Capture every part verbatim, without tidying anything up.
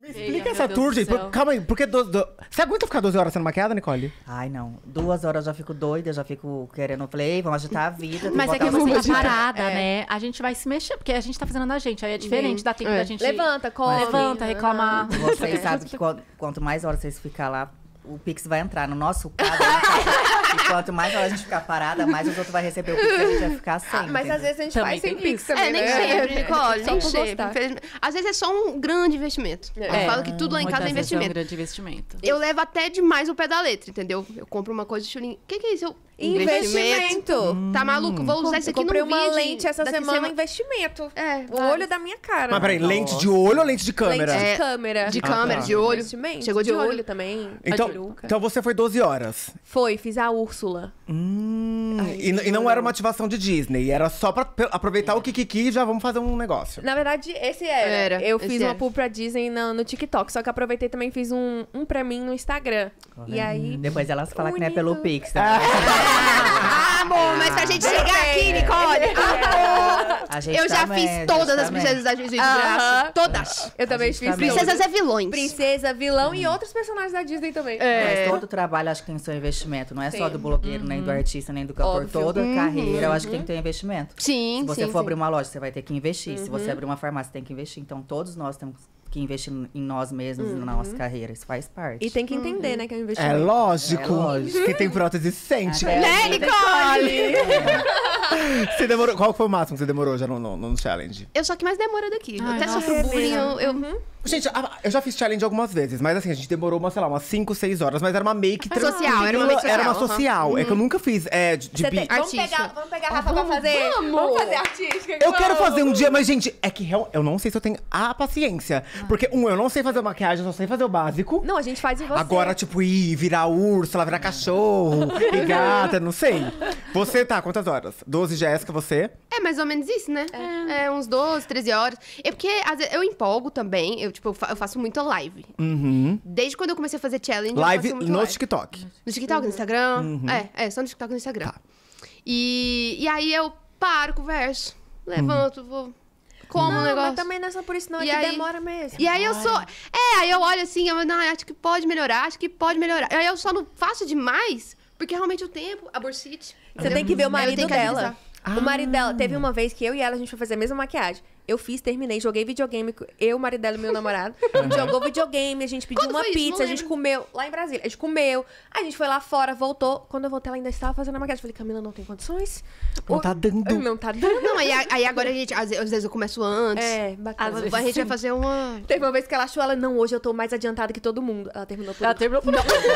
Explica essa tour, gente. Por, calma aí, por que doze, do... Você aguenta ficar doze horas sendo maquiada, Nicole? Ai, não. Duas horas eu já fico doida, já fico querendo. Eu falei, ei, vamos agitar a vida. Mas é que você você tá parada, é. né? A gente vai se mexer, porque a gente tá fazendo na gente. Aí é diferente, dá tempo é. da gente... Levanta, come. Levanta, reclamar. Vocês sabem que quanto mais horas vocês ficar lá, o Pix vai entrar. No nosso caso, e quanto mais horas a gente ficar parada, mais os outros vão receber o Pix e a gente vai ficar sem. Ah, mas entendeu? Às vezes a gente também faz sem Pix isso. também, É, nem né? sempre, Nicole, é. nem sempre. Às vezes é só um grande investimento. É. Eu falo que tudo lá em casa é investimento. É um grande investimento. Eu levo até demais o pé da letra, entendeu? Eu compro uma coisa de chulinho. O que, que é isso? Eu... Investimento. Hum. Tá maluco? Vou usar isso aqui no vídeo. Eu comprei uma lente essa semana, semana... investimento. É, o olho é da minha cara. Mas peraí, lente de olho ou lente de câmera? Lente de câmera. De câmera, ah, tá. de olho. Chegou de, de olho. olho também. Então, então você foi doze horas. Foi, fiz a Úrsula. Hum, Ai, e, e não era uma ativação de Disney, era só pra aproveitar é. o Kikiki e já vamos fazer um negócio. Na verdade, esse era. era eu fiz uma era. pool pra Disney no, no TikTok, só que aproveitei também fiz um, um pra mim no Instagram. Tá e aí... Depois elas falam que não é pelo Pix. Tá? Ah, amor, mas pra gente chegar aqui, Nicole, amor, a gente eu já também, fiz todas as também. princesas da Disney de graça. Todas. Eu também fiz. Também. Princesas é vilões. Princesa, vilão hum. e outros personagens da Disney também. É. Mas todo trabalho acho que tem seu investimento. Não é Sim. só do blogueiro, uhum. nem do artista, nem do cantor. Óbvio. Toda uhum. carreira, eu acho que tem que ter investimento. Sim, Se você sim, for sim. abrir uma loja, você vai ter que investir. Uhum. Se você abrir uma farmácia, tem que investir. Então, todos nós temos que investir em nós mesmos, uhum. na nossa carreira. Isso faz parte. E tem que entender, uhum. né, que é um investimento. É lógico. É lógico. Que tem prótese sente. É, né, Nicole? Você demorou... Qual foi o máximo que você demorou já no, no, no challenge? Eu sou a que mais demora daqui. Ai, eu até nossa, sofro bullying. Eu, eu... Uhum. Gente, eu já fiz challenge algumas vezes, mas assim, a gente demorou, uma, sei lá, umas cinco, seis horas, mas era uma make tranquila. Social, era uma make social. Era uma social. Uhum. É que eu nunca fiz é, de, de tem, bi... vamos, pegar, vamos pegar a Rafa pra fazer? Vamos! Vamos fazer artística. Eu vamos. quero fazer um dia, mas, gente, é que real, eu não sei se eu tenho a paciência. Ah. Porque, um, eu não sei fazer maquiagem, eu só sei fazer o básico. Não, a gente faz em você. Agora, tipo, ir virar urso, virar cachorro, e gata, não sei. Você tá, quantas horas? doze, Jéssica, você? É mais ou menos isso, né? É, é uns doze, treze horas. É porque às vezes, eu empolgo também. Eu, tipo, eu faço muita live. Uhum. Desde quando eu comecei a fazer challenge, live eu faço muito no live. TikTok. No TikTok, no Instagram. Uhum. É, é, só no TikTok e no Instagram. Tá. E, e aí eu paro, converso. Levanto, uhum. vou... Como não, o negócio. Mas também não é só por isso, não. É e que aí, demora mesmo. E aí eu sou... É, aí eu olho assim, eu não, acho que pode melhorar, acho que pode melhorar. Aí eu só não faço demais, porque realmente o tempo, a bursite... Você tem que ver o marido dela. Ah. O marido dela, teve uma vez que eu e ela, a gente foi fazer a mesma maquiagem. Eu fiz, terminei, joguei videogame, eu, o marido dela e meu namorado. Uhum. Jogou videogame, a gente pediu Quando uma foi isso? pizza, a gente comeu lá em Brasília. A gente comeu, a gente foi lá fora, voltou. Quando eu voltei, ela ainda estava fazendo a maquiagem. Falei, Camila, não tem condições. Não tá dando. Não tá dando. Não, aí, aí agora a gente, às vezes, às vezes eu começo antes. É, bacana. Às vezes a gente vai fazer uma... Teve uma vez que ela achou, ela, não, hoje eu tô mais adiantada que todo mundo. Ela terminou por... Ela terminou por...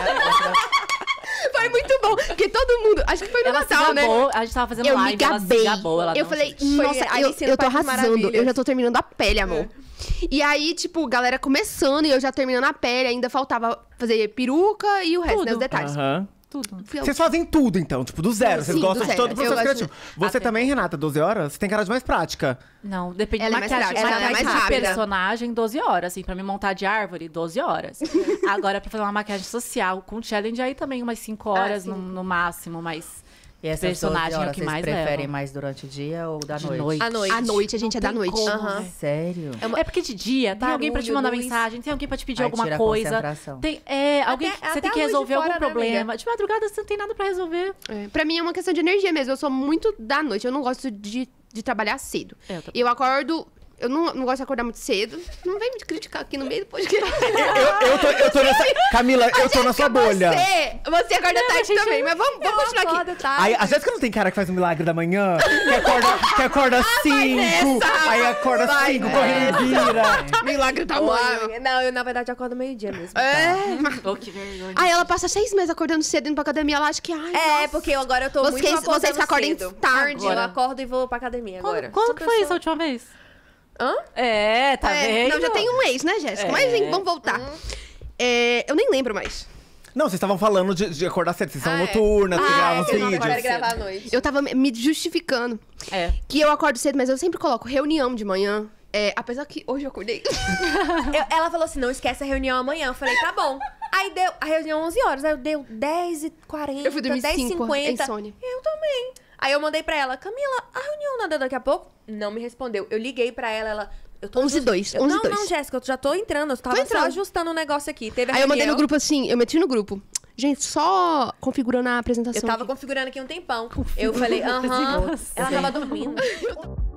Foi muito bom, porque todo mundo... Acho que foi no ela Natal, se gabou, né? a gente tava fazendo Eu live, me ela se gabei. gabou. Ela eu não falei, se... nossa, Foi eu, eu tô arrasando. Eu já tô terminando a pele, amor. É. E aí, tipo, galera começando e eu já terminando a pele. Ainda faltava fazer peruca e o resto, né? Os detalhes. Aham. Tudo. Vocês fazem tudo, então, tipo, do zero. Vocês Sim, gostam do de zero. todo o processo Eu gosto criativo. Você Até também, Renata, doze horas? Você tem cara de mais prática. Não, depende Ela da é mais maquiagem. prática, ela é Maquiagem mais de rápida. personagem, doze horas. Assim, pra me montar de árvore, doze horas. Agora, pra fazer uma maquiagem social com challenge, aí também umas cinco horas ah, no, no máximo, mas... E essas personagem horas, é o que vocês mais preferem leva. mais durante o dia ou da De noite? noite. À noite. À noite, a gente é da noite. como, Aham. né? Sério? É uma- É porque de dia tem alguém pra te Barulho, mandar luz. mensagem, tem alguém pra te pedir Aí alguma tira a coisa. concentração. Tem, é, alguém, Até- você até tem a que luz de resolver fora, algum né, problema. amiga? De madrugada você não tem nada pra resolver. É, pra mim é uma questão de energia mesmo. Eu sou muito da noite. Eu não gosto de, de trabalhar cedo. É, eu também. Eu acordo... Eu não, não gosto de acordar muito cedo. Não vem me criticar aqui no meio do podcast. Eu, eu, tô, eu tô nessa... Camila, eu tô na sua bolha. Você, você acorda tarde também, mas vamos, vamos continuar aqui. Aí, a Jéssica não tem cara que faz um milagre da manhã? Que acorda, que acorda cinco, aí acorda vai cinco, nessa. correndo e vira. Milagre do Ô, tamanho. amiga, não, eu na verdade acordo meio-dia mesmo. É. Oh, que vergonha. Aí ela passa seis meses acordando cedo, indo pra academia. Ela acha que, ai, É, nossa. porque eu agora eu tô Vocês- muito acordando vocês que acordam cedo. tarde. Eu Agora. acordo e vou pra academia Quando, agora. quando Sou que foi pessoa- isso a última vez? Hã? É, tá É, vendo? não, já tem um mês, né, Jéssica? É. Mas enfim, vamos voltar. É, eu nem lembro mais. Não, vocês estavam falando de, de acordar cedo, vocês são Ah, é. noturnas, vocês Ah, gravam é, uns que eu não vídeos. quero gravar à noite. Eu tava me- me justificando É. que eu acordo cedo, mas eu sempre coloco reunião de manhã. É, apesar que hoje eu acordei. Eu- ela falou assim, não esquece a reunião amanhã. Eu falei, tá bom. Aí deu a reunião onze horas, aí eu deu dez e quarenta, Eu fui dormir dez e cinco, cinquenta. insônia. Eu também. Aí eu mandei pra ela, Camila, a reunião nada daqui a pouco? Não me respondeu. Eu liguei pra ela, ela, Eu tô onze e dois, onze e Não, dois. não, Jéssica, eu já tô entrando. Eu tava Tô entrando. só ajustando um negócio aqui. Teve a Aí eu mandei reunião, no grupo assim, eu meti no grupo. Gente, só configurando a apresentação. Eu tava aqui. configurando aqui um tempão. Eu falei, aham. Ela tava dormindo.